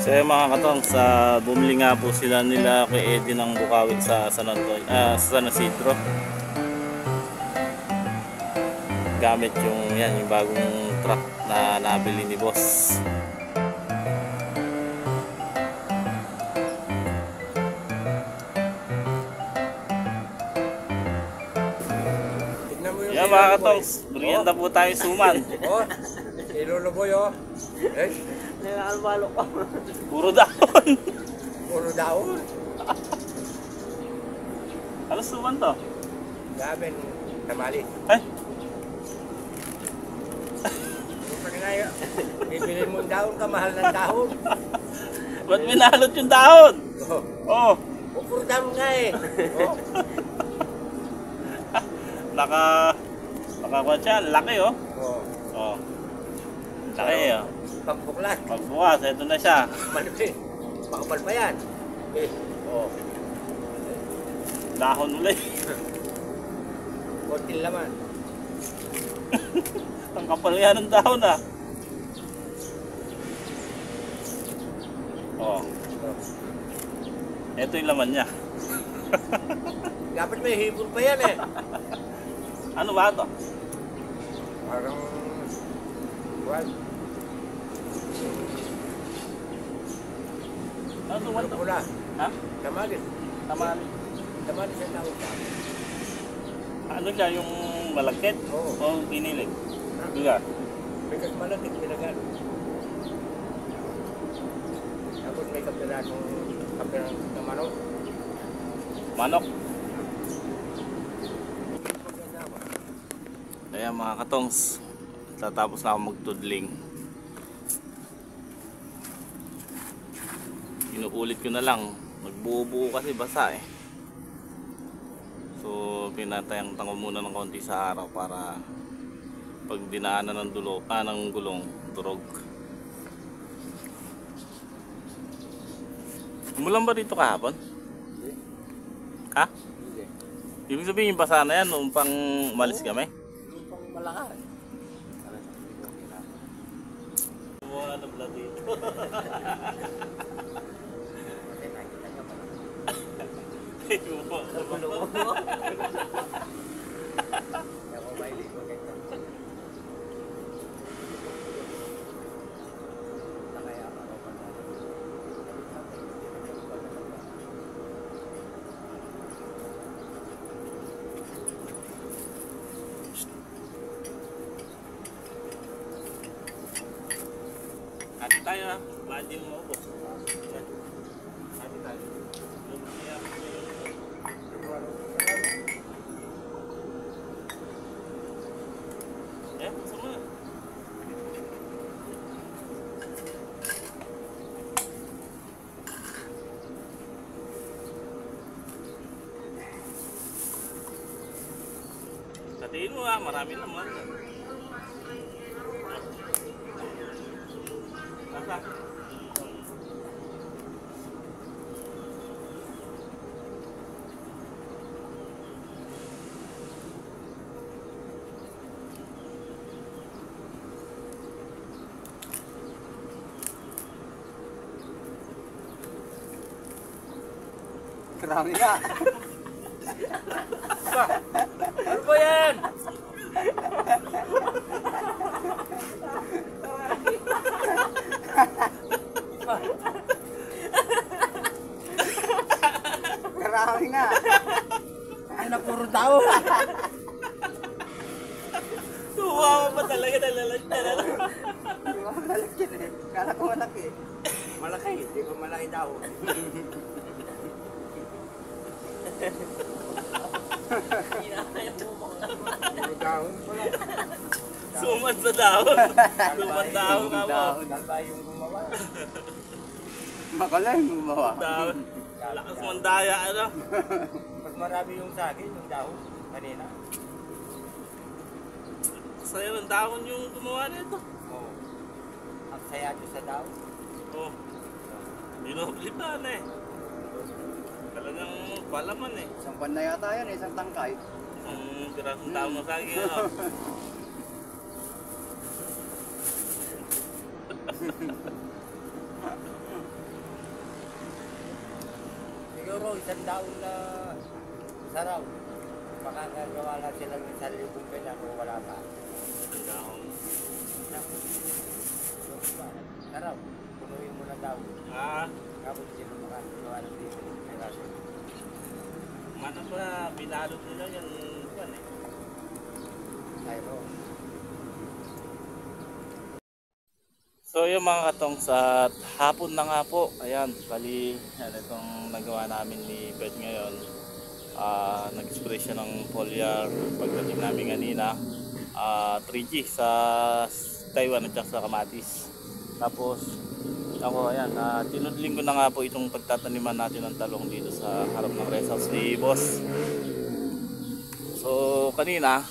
So yung mga katong, sa bumili nga po sila nila kay Eddie ng Bukawi sa San Antonio, sa San Isidro. Gamit yung bagong truck na nabili ni boss. Yan mga katong, merienda po tayo suman. Oh, iluluboy oh. Eh, Nakakalbalo ko. Puro dahon. puro daon. Ano suman to? Gamin, tamali. Ay, Pag nga, bibili mo daon ka, mahal ng daon. ba't binalot yung dahon? Oh, Oh, puro daon nga eh. Oh, nakakuha siya, laki oh. oh. Oh, laki oh. Pagbuklat. Pagbukas, ito na siya. Malaki. Pakapal pa yan. Eh, oh. Dahon ulit. Konting laman. Ang kapal yan ng dahon ah. Oh, ito yung laman niya. Dapat may hipon pa yan eh. Ano ba ito? Parang... What? Ano suman to? Pula. Ha? Tamali. Tamali. Tamali sa tawag sa akin. Ano siya, yung malagkit? Oo. O ginilig? Diga. May kasmalagkit, pinagal. Tapos may kapirang na manok. Manok. Ayan mga katongs, tatapos na ako magtudling. Inuulit ko na lang, nagbuo-buo kasi basa eh. So pinatayang tango muna ng konti sa araw para pag dinaanan ng gulong, durog. Umulan ba dito kahapon? Ha? Hindi. Ibig sabihin yung basa na yan noong pang umalis kami? Yung pang malakas. Wala na pala dito. Ako may ligo ganito. Nakaya ako pa na. Hati tayo ha, imagine mo po. Hati tayo. Eh, sama na. Hatiin mo ha, marami naman. Nasa? Marami na. Ano ba yan? Karami nga. Ay, na puro tao. Tuwa mo pa talaga, nalalagyan na lang. Hindi ko malaki eh. Kala ko malaki. Malaki, hindi ko malaki daw. Dahon pala. Suman sa dahon. Suman dahon ka mo. Kalba yung gumawa. Makalay mo bawa. Dahon. Lakas mandaya ano. Mas marami yung sa akin, yung dahon. Kanina. Sa'yo ng dahon yung gumawa nito. Oo. Ang saya nyo sa dahon. Oh. Binoblipan eh. Talagang palaman eh. Isang pan na yata yan, isang tangkay. Pirasong tao mo sa akin ano. siguro 100 na saraw. Makakagawa lang sila ng 1,000 ganyan o wala pa. Ang dahon. Saraw, punuin mo na daw. Tapos sila makakagawa ng 1,000 peraso. Mana ba binalot nila yan buwan eh. Ayro. So yung mga katong sa hapon na nga po, ayan, bali yan itong nagawa namin ni Bed ngayon. Nag-spray siya ng foliar pagdating namin kanina, 3G sa Taiwan at sa Kamatis. Tapos ako ayan, tinudling ko na nga po itong pagtataniman natin ng talong dito sa harap ng rest house ni Boss. So kanina,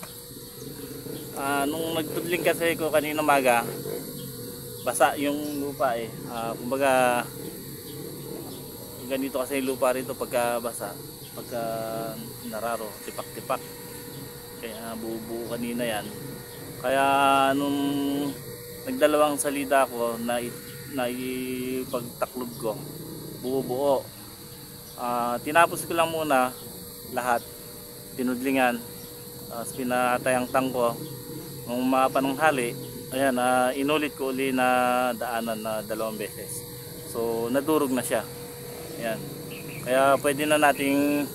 nung nagtudling kasi ko kanina maga, basa yung lupa eh. Kumbaga ganito kasi yung lupa rito pagka basa, pagka nararo, tipak-tipak. Kaya buo-buo kanina yan. Kaya nung nagdalawang salida ako na ipagtaklob ko, buo-buo. Tinapos ko lang muna lahat, tinudlingan, pinatay ang tangko. Nung mapananghali, ayan, inulit ko uli na daanan na 2 beses. So nadurog na siya. Ayan. Kaya pwede na nating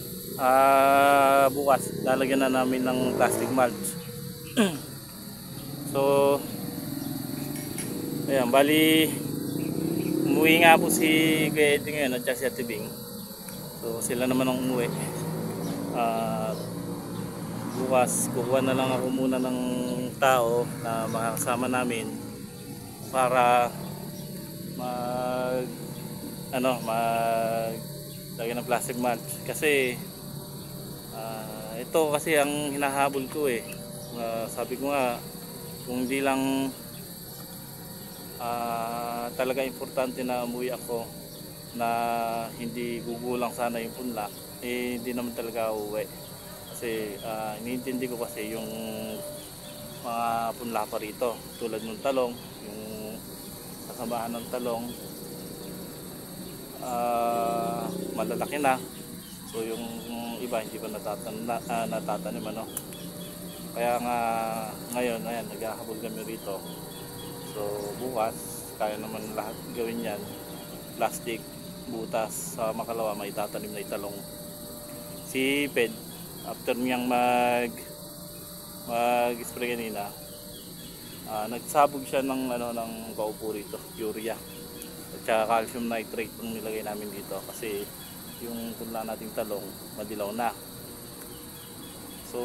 bukas lalagyan na namin ng plastic mulch. So ayan, bali umuwi nga po si Kuya Eddie ngayon at si Ate Bing. So sila naman ang umuwi. Bukas kukuha na lang ako muna ng tao na makakasama namin para lagyan ng plastic mulch kasi ito kasi ang hinahabol ko eh. Sabi ko nga kung di lang talaga importante na umuwi ako na hindi gugulang sana yung punla, eh hindi naman talaga uuwi kasi iniintindi ko kasi yung mga punla pa rito tulad ng talong, yung kasamahan ng talong malalaki na, so yung iba hindi pa natatanim ano. Kaya nga ngayon ayan, naghahabol kami rito. So bukas kaya naman lahat gawin yan, plastic, butas, sa makalawa may tatanim na italong. Si Ped after niyang mag-spray kanina, nagsabog siya ng ng paupo rito, urea at saka calcium nitrate yung nilagay namin dito kasi yung punla nating talong madilaw na. So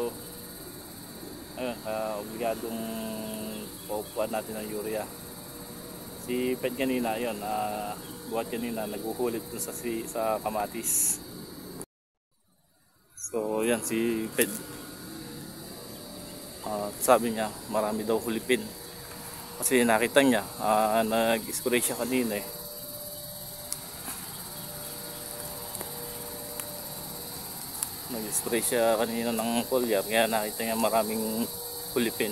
ayun, obligadong paupuan natin ng urea. Si Ped kanina ayun, buhat kanina naghuhulit dun sa Kamatis. So yan si Ped, sabi niya marami daw hulipin kasi nakita niya nag-spray siya kanina eh. Nag-spray siya kanina ng foliar kaya nakita niya maraming hulipin.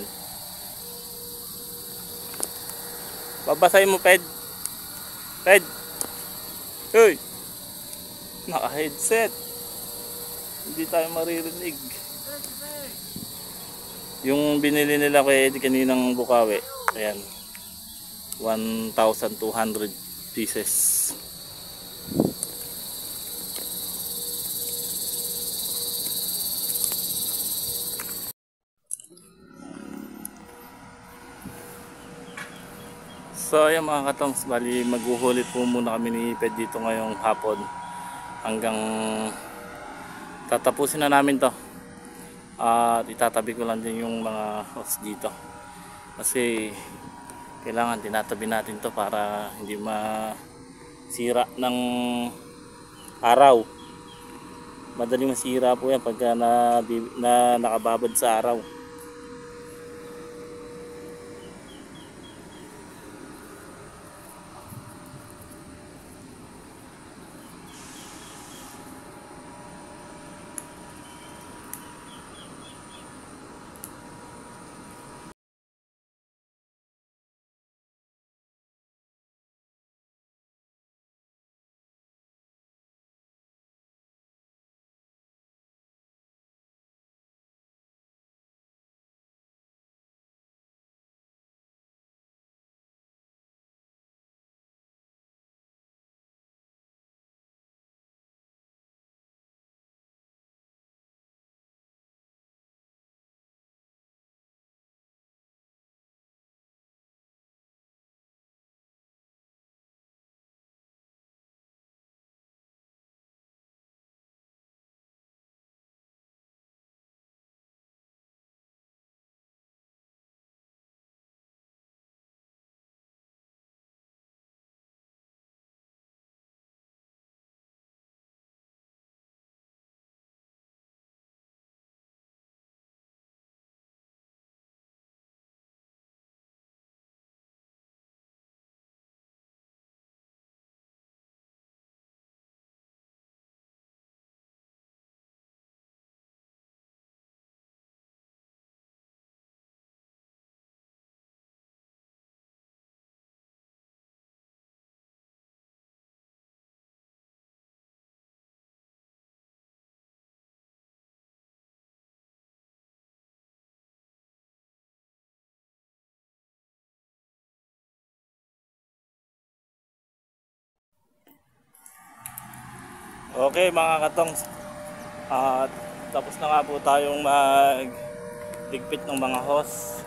Babasahin mo, Ped. Ped. Hoy. Naka-headset. Hindi tayo maririnig. Yung binili nila kay Eddie kaninang bukawi, ayan, 1,200 pieces. So ayan mga katongs, bali maghuhulit po muna kami ni Ped dito ngayong hapon hanggang tatapusin na namin to. At itatabi ko lang din yung mga hose dito kasi kailangan tinatabi natin to para hindi masira ng araw. Madaling masira po yan pagka nakababad sa araw. Okay mga katong, tapos na nga po tayong magligpit ng mga hose.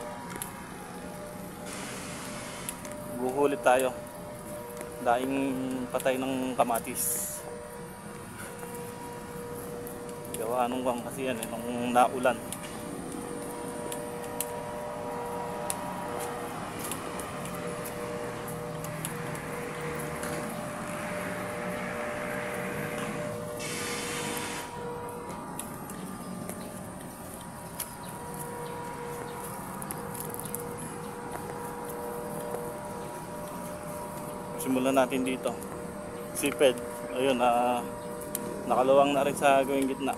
Guhulit tayo. Daing patay ng kamatis. Gawa nung bang kasi yan nung naulan. Simulan natin dito. Siped. Ayun, nakaluwang na rin sa gawing gitna.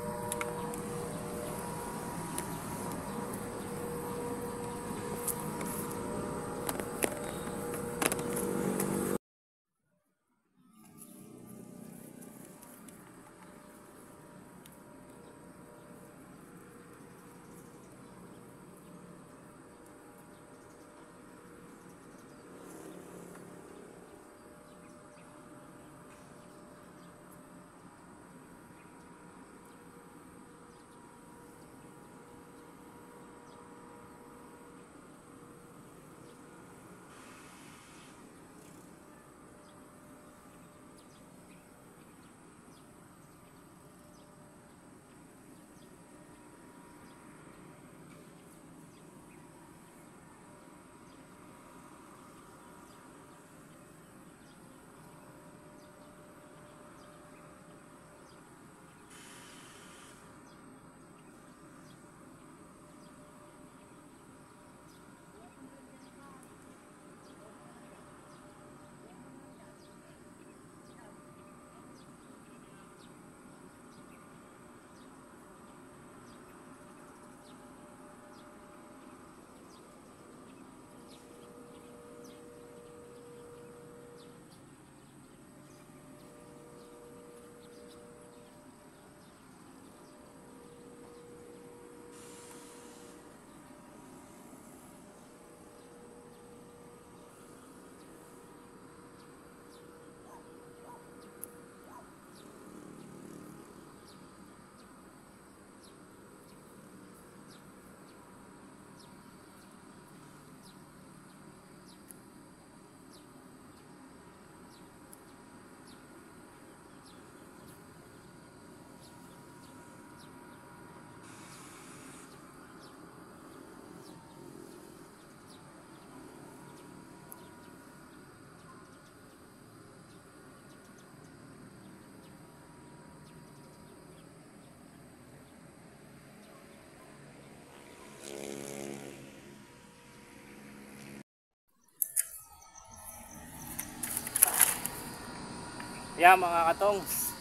Yan mga katongs,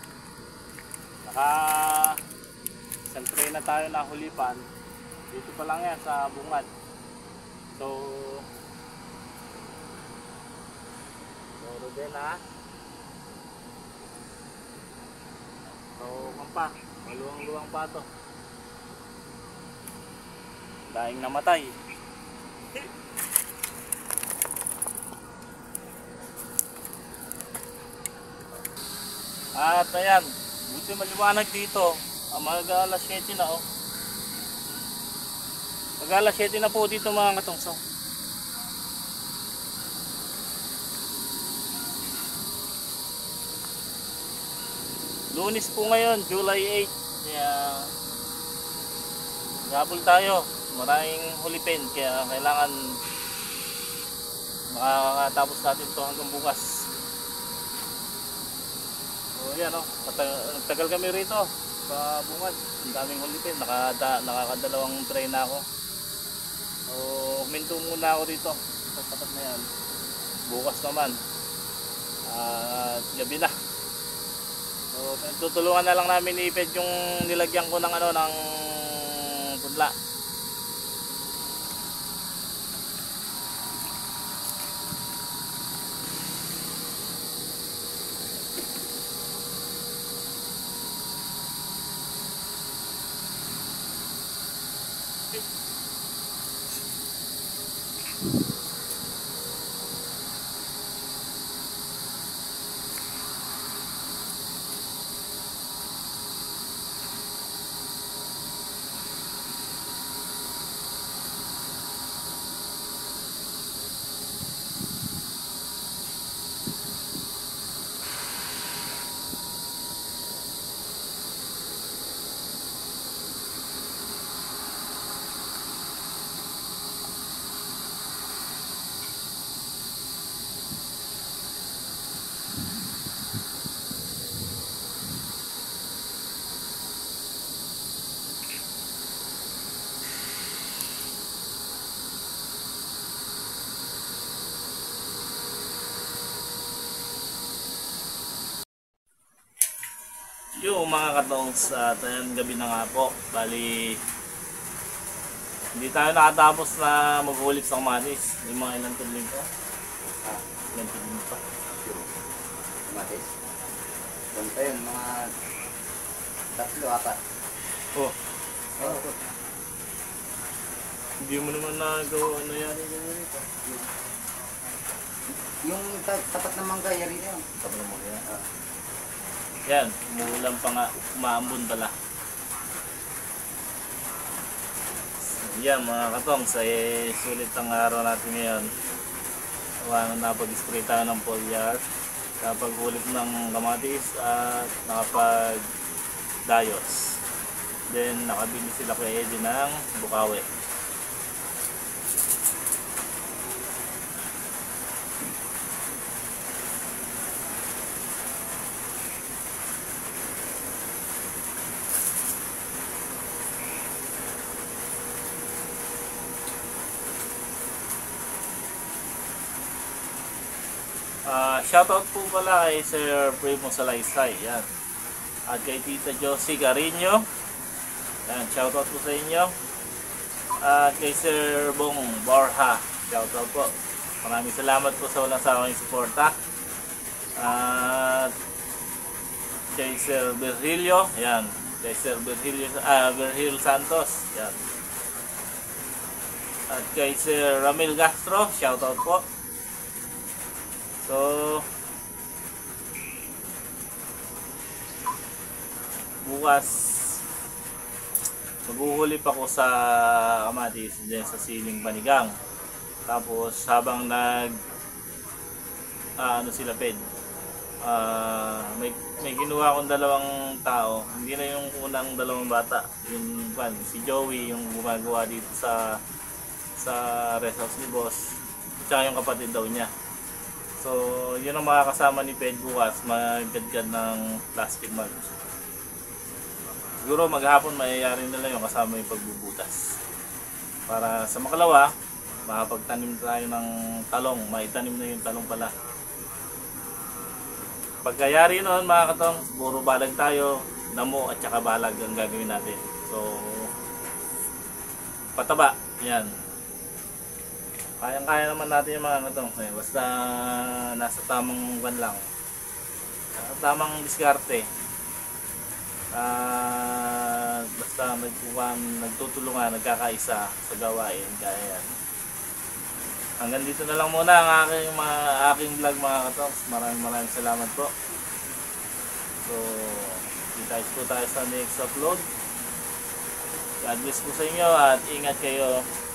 naka isang tray na tayo nahulipan. Dito pa lang yan sa bungad. So din ha. So kampa, maluwang-luwang pa to. Daing namatay. At ayan, buti maliwanag dito. Mag-alas 7 na oh. Mag-alas 7 na po dito mga katongso. Lunes po ngayon, July 8. Kaya gabol tayo. Maraming hulipin kaya kailangan makakatapos natin to hanggang bukas. So yan o, tagal kami rito sa bungad. Ang daming hulipin, nakakadalawang tray na ako. So huminto muna ako dito sa tapat na yan. Bukas naman gabi na. So tutulungan na lang namin iped yung nilagyan ko ng ng pudla. Yung mga katongs, ayan, gabi na nga po. Bali, hindi tayo nakatapos na maghulit sa kamatis. Yung mga ilang tudling pa. Ilang tudling pa. Matis. Punta yun, mga 3 ata. Oh, hindi mo naman nagawa ano yan. Yung tapat ng mangga, yari na yun. Tapos mo yan. Yan, umuulan pa nga, umaambon pala. Yan mga katongs, ay sulit ang araw natin ngayon. Napag-spray tayo ng foliar, nakapag-ulit ng kamatis at nakapag-dayos. Then nakabili sila kay Eddie ng bukawi. Shoutout po pala kay Sir Primo Salaysay, yan. At kay Tita Josie Carino, yan, shoutout po sa inyo. At kay Sir Bong Borja, shoutout po. Maraming salamat po sa walang sawang suporta. At kay Sir Virgilio, yan. Kay Sir Virgil Santos, yan. At kay Sir Ramil Castro, shoutout po. So, bukas maghuhuli pa ko sa kamatis din sa siling panigang. Tapos habang ano sila ped, may ginawa akong 2 tao. Hindi na yung unang 2 bata, yung si Joey yung gumagawa dito sa rest house ni boss, tsaka yung kapatid daw niya. So, yun ang makakasama ni Ped bukas, maggadgad ng plastic mulch. Siguro maghapon mayayari nila yung kasama yung pagbubutas. Para sa makalawa, makapagtanim tayo ng talong, maitanim na yung talong pala. Pagkayari noon mga katong, puro balag tayo, damo at saka balag ang gagawin natin. So, pataba, yan. Kayang-kaya naman natin yung mga katong, basta nasa tamang ban lang. Tamang diskarte. Basta nagtutulungan, nagkakaisa sa gawain, kaya yan. Hanggang dito na lang muna ang aking vlog mga katongs. Maraming salamat po. So, kita po tayo sa next upload. God bless po sa inyo at ingat kayo.